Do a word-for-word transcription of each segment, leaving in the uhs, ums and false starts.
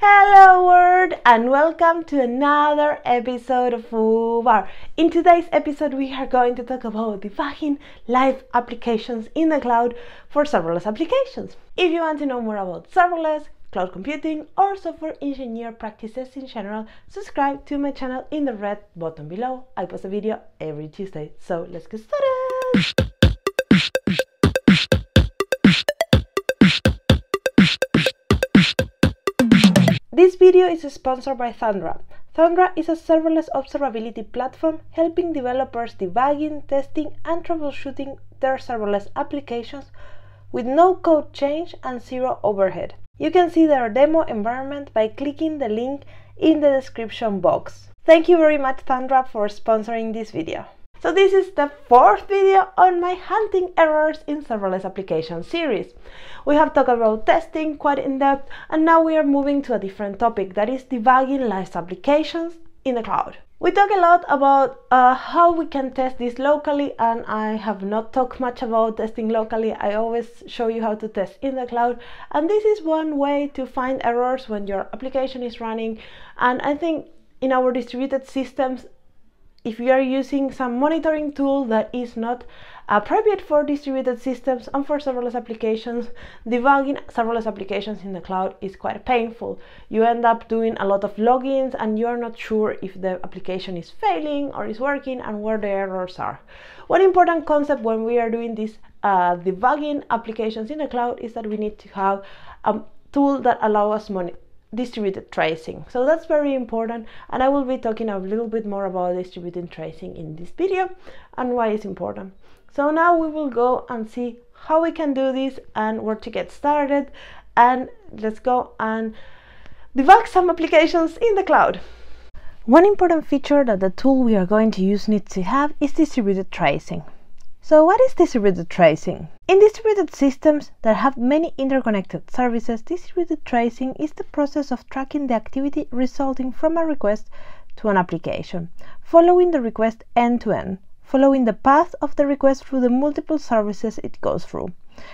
Hello world and welcome to another episode of FooBar. In today's episode we are going to talk about debugging live applications in the cloud for serverless applications. If you want to know more about serverless, cloud computing or software engineer practices in general, subscribe to my channel in the red button below. I post a video every Tuesday, so let's get started! This video is sponsored by Thundra. Thundra is a serverless observability platform helping developers debugging, testing, and troubleshooting their serverless applications with no code change and zero overhead. You can see their demo environment by clicking the link in the description box. Thank you very much, Thundra, for sponsoring this video. So this is the fourth video on my Hunting Errors in Serverless Applications series. We have talked about testing quite in depth, and now we are moving to a different topic, that is debugging live applications in the cloud. We talk a lot about uh, how we can test this locally, and I have not talked much about testing locally. I always show you how to test in the cloud, and this is one way to find errors when your application is running. And I think in our distributed systems, if you are using some monitoring tool that is not appropriate for distributed systems and for serverless applications, debugging serverless applications in the cloud is quite painful. You end up doing a lot of logins and you are not sure if the application is failing or is working and where the errors are. One important concept when we are doing this uh, debugging applications in the cloud is that we need to have a tool that allows us monitor distributed tracing. So that's very important, and I will be talking a little bit more about distributed tracing in this video and why it's important. So now we will go and see how we can do this and where to get started, and let's go and debug some applications in the cloud. One important feature that the tool we are going to use needs to have is distributed tracing. So what is distributed tracing? In distributed systems that have many interconnected services, distributed tracing is the process of tracking the activity resulting from a request to an application, following the request end to end, following the path of the request through the multiple services it goes through.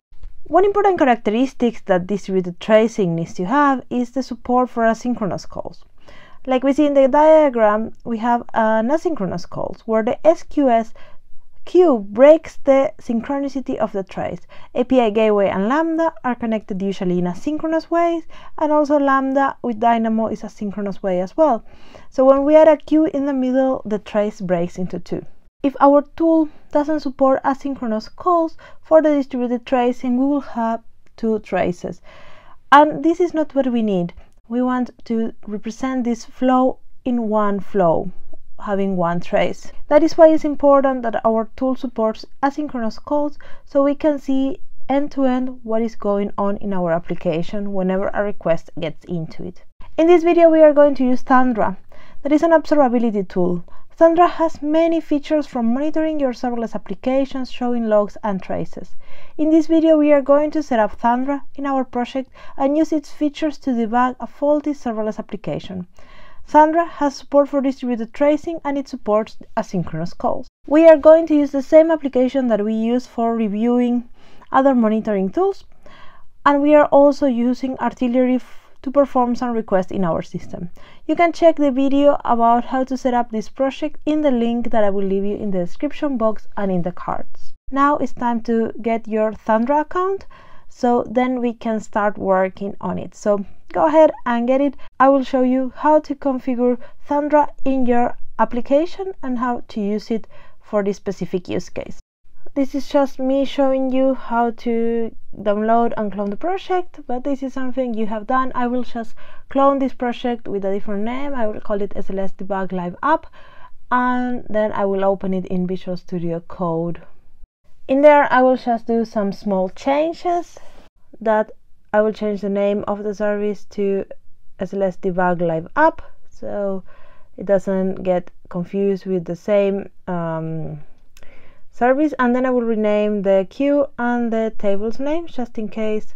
One important characteristic that distributed tracing needs to have is the support for asynchronous calls. Like we see in the diagram, we have an asynchronous calls where the S Q S queue breaks the synchronicity of the trace. A P I Gateway and Lambda are connected usually in asynchronous ways, and also Lambda with Dynamo is a synchronous way as well. So when we add a queue in the middle, the trace breaks into two. If our tool doesn't support asynchronous calls for the distributed tracing, we will have two traces. And this is not what we need. We want to represent this flow in one flow, having one trace. That is why it's important that our tool supports asynchronous calls so we can see end-to-end what is going on in our application whenever a request gets into it. In this video we are going to use Thundra. That is an observability tool. Thundra has many features from monitoring your serverless applications, showing logs and traces. In this video we are going to set up Thundra in our project and use its features to debug a faulty serverless application. Thundra has support for distributed tracing and it supports asynchronous calls. We are going to use the same application that we use for reviewing other monitoring tools, and we are also using Artillery to perform some requests in our system. You can check the video about how to set up this project in the link that I will leave you in the description box and in the cards. Now it's time to get your Thundra account, so then we can start working on it. So go ahead and get it. I will show you how to configure Thundra in your application and how to use it for this specific use case. This is just me showing you how to download and clone the project, but this is something you have done. I will just clone this project with a different name. I will call it S L S Debug Live App, and then I will open it in Visual Studio Code. In there I will just do some small changes. That I will change the name of the service to S L S Debug Live App, so it doesn't get confused with the same um, service, and then I will rename the queue and the table's name just in case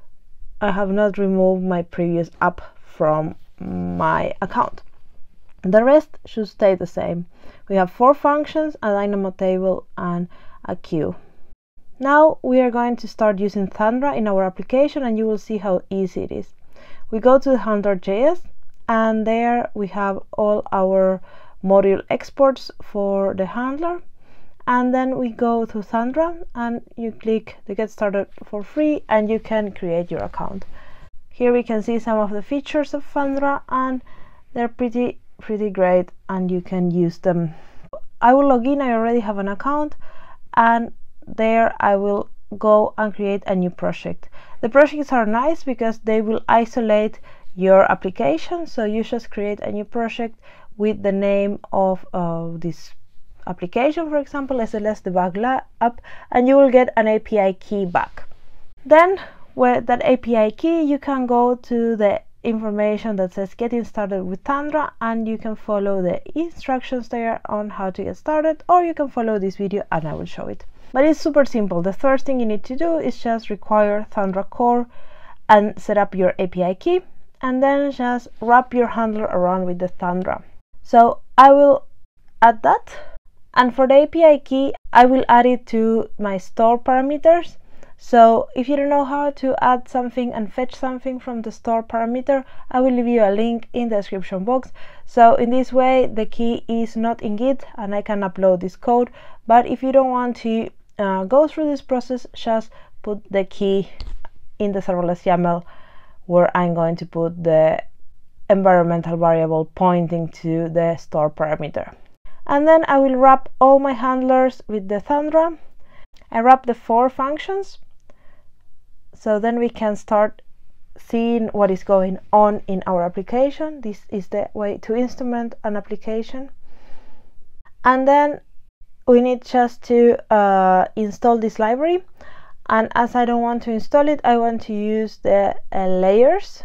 I have not removed my previous app from my account. The rest should stay the same. We have four functions, a Dynamo table and a queue. Now we are going to start using Thundra in our application and you will see how easy it is. we go to handler dot J S, and there we have all our module exports for the handler. And then we go to Thundra and you click the Get Started for free and you can create your account. Here we can see some of the features of Thundra, and they're pretty pretty great and you can use them. I will log in, I already have an account, and there I will go and create a new project. The projects are nice because they will isolate your application, so you just create a new project with the name of uh, this application, for example, S L S Debug app, and you will get an A P I key back. Then with that A P I key you can go to the information that says getting started with Thundra, and you can follow the instructions there on how to get started, or you can follow this video and I will show it. But it's super simple. The first thing you need to do is just require Thundra core and set up your A P I key, and then just wrap your handler around with the Thundra. So I will add that, and for the A P I key I will add it to my store parameters. So if you don't know how to add something and fetch something from the store parameter, I will leave you a link in the description box. So in this way the key is not in Git and I can upload this code, but if you don't want to uh, go through this process, just put the key in the serverless YAML where I'm going to put the environmental variable pointing to the store parameter. And then I will wrap all my handlers with the Thundra. I wrap the four functions, so then we can start seeing what is going on in our application. This is the way to instrument an application. And then we need just to uh, install this library. And as I don't want to install it, I want to use the uh, layers.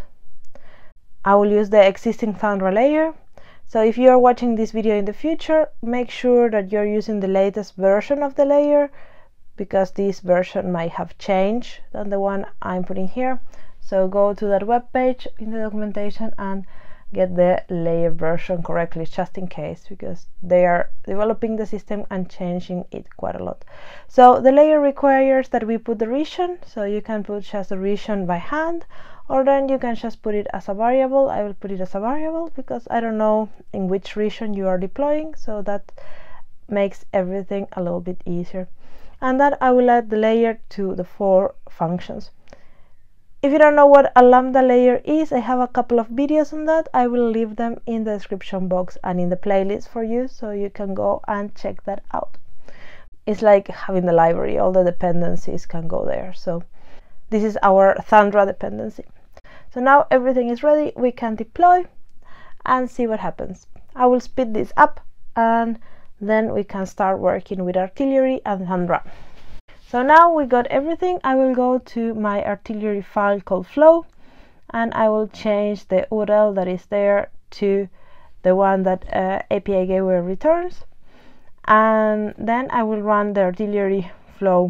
I will use the existing Thundra layer. So if you are watching this video in the future, make sure that you're using the latest version of the layer, because this version might have changed than the one I'm putting here. So go to that web page in the documentation and get the layer version correctly, just in case, because they are developing the system and changing it quite a lot. So the layer requires that we put the region, so you can put just the region by hand, or then you can just put it as a variable. I will put it as a variable because I don't know in which region you are deploying, so that makes everything a little bit easier. And then I will add the layer to the four functions. If you don't know what a Lambda layer is, I have a couple of videos on that. I will leave them in the description box and in the playlist for you, so you can go and check that out. It's like having the library, all the dependencies can go there. So this is our Thundra dependency. So now everything is ready, we can deploy and see what happens. I will speed this up and then we can start working with artillery and Thundra. So now we got everything. I will go to my artillery file called flow, and I will change the U R L that is there to the one that uh, A P I gateway returns, and then I will run the artillery flow,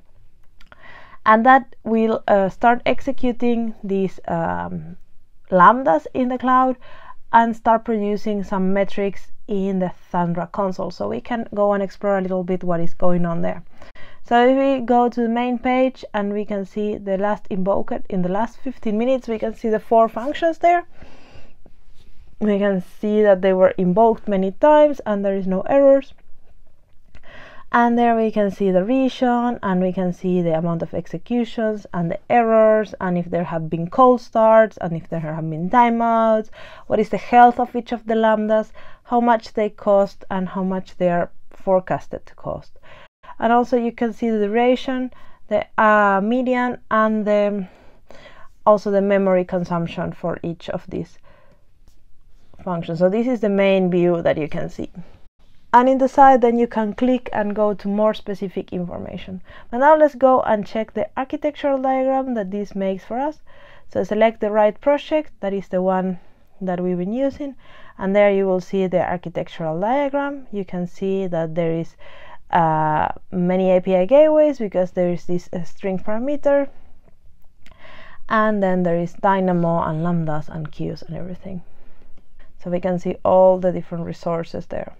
and that will uh, start executing these um, lambdas in the cloud and start producing some metrics in the Thundra console, so we can go and explore a little bit what is going on there. So if we go to the main page and we can see the last invoked in the last fifteen minutes, we can see the four functions there. We can see that they were invoked many times and there is no errors. And there we can see the region, and we can see the amount of executions and the errors, and if there have been cold starts, and if there have been timeouts, what is the health of each of the lambdas, how much they cost, and how much they are forecasted to cost. And also you can see the duration, the uh, median, and the, also the memory consumption for each of these functions. So this is the main view that you can see. And in the side then you can click and go to more specific information. But now let's go and check the architectural diagram that this makes for us. So select the right project, that is the one that we've been using, and there you will see the architectural diagram. You can see that there is uh, many A P I gateways because there is this uh, string parameter, and then there is Dynamo and lambdas and queues and everything. So we can see all the different resources there.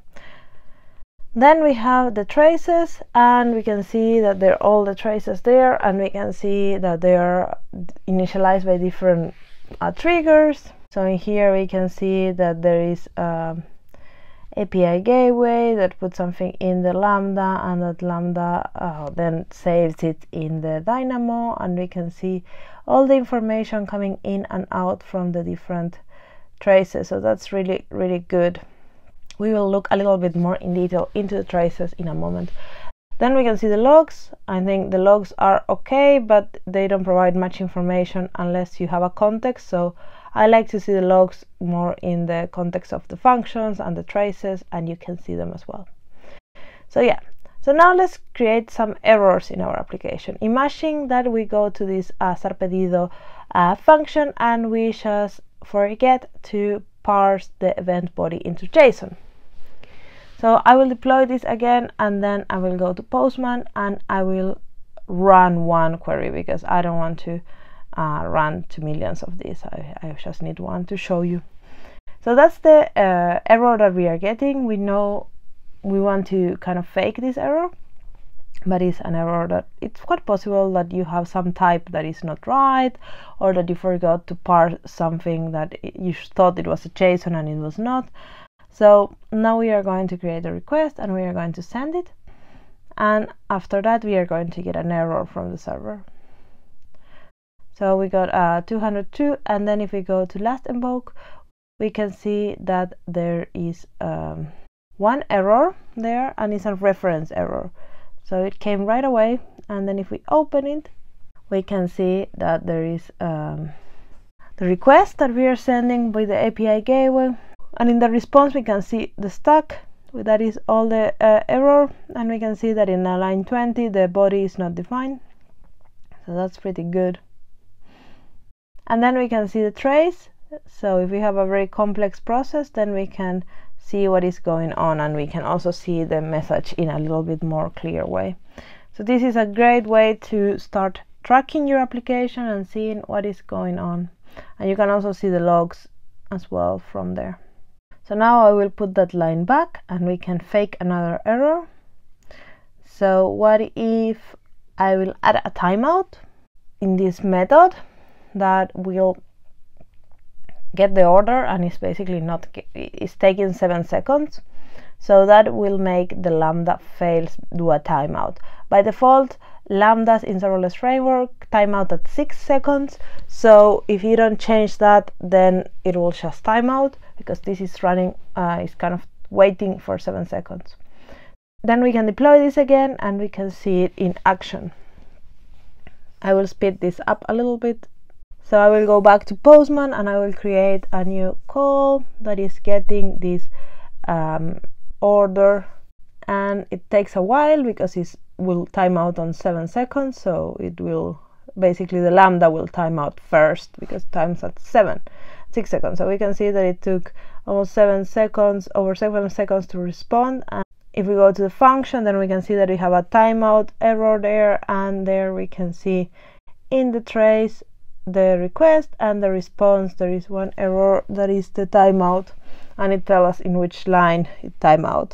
Then we have the traces, and we can see that there are all the traces there, and we can see that they are initialized by different uh, triggers. So in here we can see that there is um, A P I gateway that puts something in the Lambda, and that Lambda uh, then saves it in the Dynamo, and we can see all the information coming in and out from the different traces. So that's really, really good. We will look a little bit more in detail into the traces in a moment. Then we can see the logs. I think the logs are okay, but they don't provide much information unless you have a context. So I like to see the logs more in the context of the functions and the traces, and you can see them as well. So yeah, so now let's create some errors in our application. Imagine that we go to this uh, sarpedido uh, function and we just forget to parse the event body into JSON. So I will deploy this again, and then I will go to Postman and I will run one query because I don't want to uh, run to millions of these. I, I just need one to show you. So that's the uh, error that we are getting. We know we want to kind of fake this error, but it's an error that it's quite possible that you have some type that is not right, or that you forgot to parse something that you thought it was a JSON and it was not. So now we are going to create a request and we are going to send it, and after that we are going to get an error from the server. So we got uh, two hundred two, and then if we go to last invoke, we can see that there is um, one error there, and it's a reference error. So it came right away, and then if we open it, we can see that there is um, the request that we are sending with the A P I gateway. And in the response, we can see the stack, that is all the uh, error, and we can see that in line twenty, the body is not defined. So that's pretty good. And then we can see the trace. So if we have a very complex process, then we can see what is going on, and we can also see the message in a little bit more clear way. So this is a great way to start tracking your application and seeing what is going on. And you can also see the logs as well from there. So now I will put that line back and we can fake another error. So what if I will add a timeout in this method that will get the order, and it's basically not, it's taking seven seconds. So that will make the Lambda fails do a timeout. By default, Lambdas in serverless framework timeout at six seconds. So if you don't change that, then it will just timeout, because this is running, uh, it's kind of waiting for seven seconds. Then we can deploy this again and we can see it in action. I will speed this up a little bit. So I will go back to Postman and I will create a new call that is getting this um, order, and it takes a while because it will time out on seven seconds. So it will basically, the Lambda will time out first because time's at seven, six seconds. So we can see that it took almost seven seconds, over seven seconds to respond. And if we go to the function, then we can see that we have a timeout error there, and there we can see in the trace the request and the response there is one error that is the timeout, and it tells us in which line it timeout.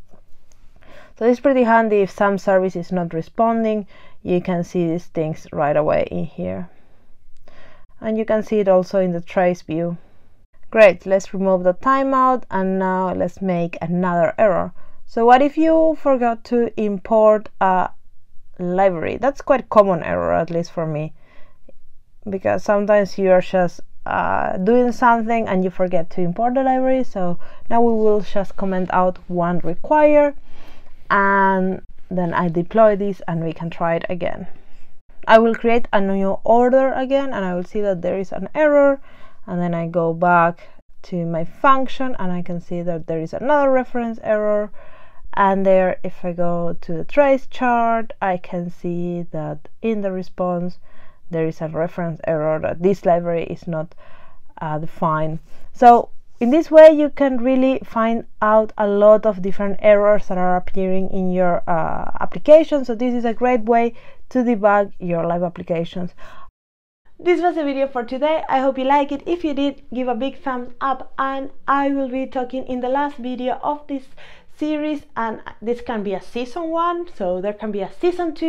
So it's pretty handy if some service is not responding. You can see these things right away in here, and you can see it also in the trace view. Great, let's remove the timeout, and now let's make another error. So what if you forgot to import a library? That's quite common error, at least for me, because sometimes you're just uh, doing something and you forget to import the library. So now we will just comment out one require, and then I deploy this and we can try it again. I will create a new order again, and I will see that there is an error, and then I go back to my function and I can see that there is another reference error. And there, if I go to the trace chart, I can see that in the response there is a reference error that this library is not uh, defined. So in this way you can really find out a lot of different errors that are appearing in your uh, application. So this is a great way to debug your live applications. This was the video for today. I hope you like it. If you did, give a big thumbs up, and I will be talking in the last video of this series, and this can be a season one, so there can be a season two.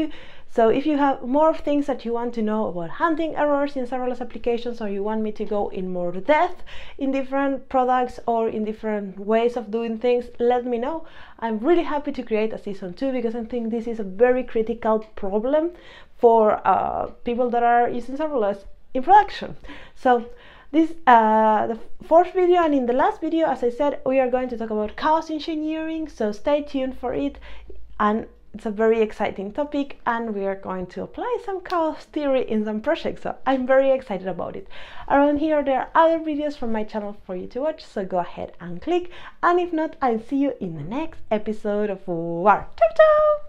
So if you have more things that you want to know about handling errors in serverless applications, or you want me to go in more depth in different products or in different ways of doing things, let me know. I'm really happy to create a season two because I think this is a very critical problem for uh, people that are using serverless in production. So this uh, the fourth video, and in the last video, as I said, we are going to talk about chaos engineering, so stay tuned for it. And it's a very exciting topic, and we are going to apply some chaos theory in some projects, so I'm very excited about it. Around here there are other videos from my channel for you to watch, so go ahead and click, and if not, I'll see you in the next episode of W A R. Ciao ciao!